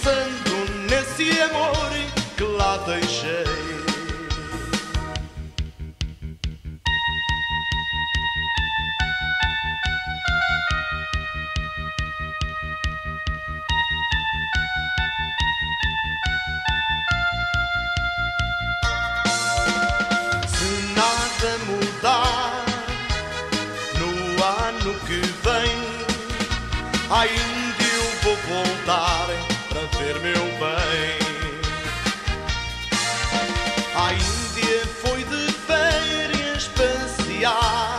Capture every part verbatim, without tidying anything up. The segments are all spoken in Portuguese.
pensando nesse amor que lá deixei. Se nada mudar no ano que vem, ainda eu vou voltar para ver meu bem. A Índia foi de férias passear,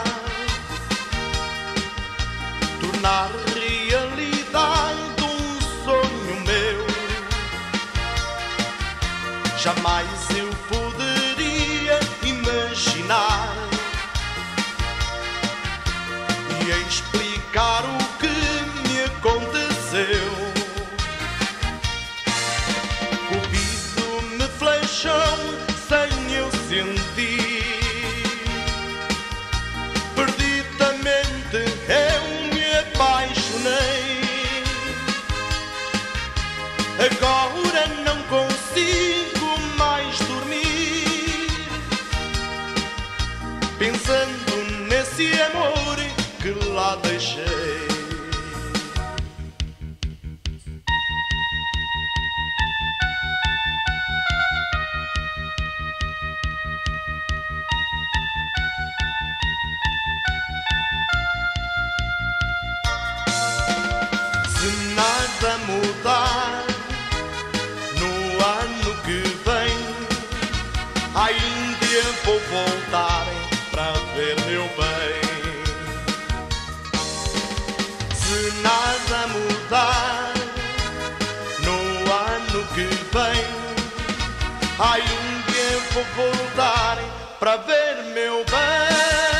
tornar realidade um sonho meu. Jamais eu poderia imaginar e explicar o que me aconteceu. Cupido me flechou sem eu sentir, perdidamente eu me apaixonei. Agora não consigo mais dormir, pensando nesse amor que lá deixei. Se nada mudar no ano que vem, ainda vou voltar para ver meu bem. Se nada mudar no ano que vem, ainda vou voltar para ver meu bem.